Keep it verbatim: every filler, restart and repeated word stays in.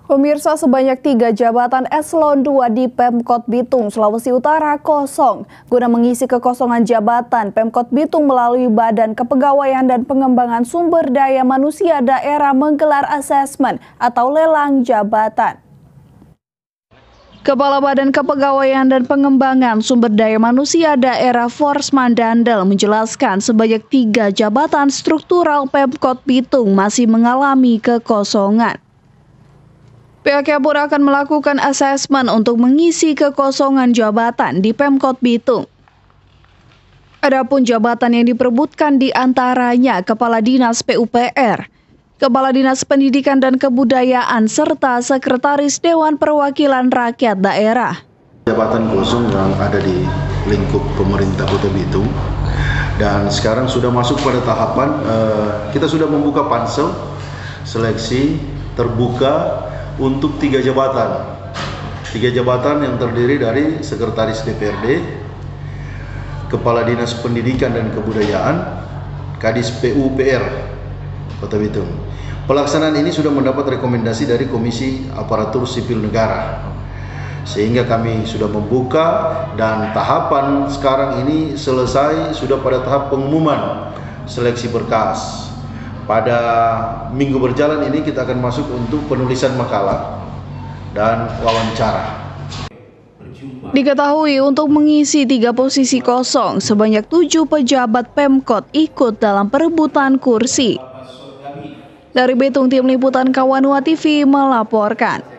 Pemirsa, sebanyak tiga jabatan eselon dua di Pemkot Bitung, Sulawesi Utara kosong. Guna mengisi kekosongan jabatan, Pemkot Bitung melalui Badan Kepegawaian dan Pengembangan Sumber Daya Manusia Daerah menggelar asesmen atau lelang jabatan. Kepala Badan Kepegawaian dan Pengembangan Sumber Daya Manusia Daerah Forsman Dandel menjelaskan sebanyak tiga jabatan struktural Pemkot Bitung masih mengalami kekosongan. Pihaknya pun akan melakukan asesmen untuk mengisi kekosongan jabatan di Pemkot Bitung. Adapun jabatan yang diperebutkan diantaranya Kepala Dinas P U P R, Kepala Dinas Pendidikan dan Kebudayaan, serta Sekretaris Dewan Perwakilan Rakyat Daerah. Jabatan kosong yang ada di lingkup pemerintah Kota Bitung, dan sekarang sudah masuk pada tahapan uh, kita sudah membuka pansel seleksi terbuka untuk tiga jabatan, tiga jabatan yang terdiri dari Sekretaris D P R D, Kepala Dinas Pendidikan dan Kebudayaan, Kadis P U P R Kota Bitung. Pelaksanaan ini sudah mendapat rekomendasi dari Komisi Aparatur Sipil Negara, sehingga kami sudah membuka dan tahapan sekarang ini selesai, sudah pada tahap pengumuman seleksi berkas. Pada minggu berjalan ini kita akan masuk untuk penulisan makalah dan wawancara. Diketahui untuk mengisi tiga posisi kosong, sebanyak tujuh pejabat Pemkot ikut dalam perebutan kursi. Dari Bitung, tim liputan Kawanua T V melaporkan.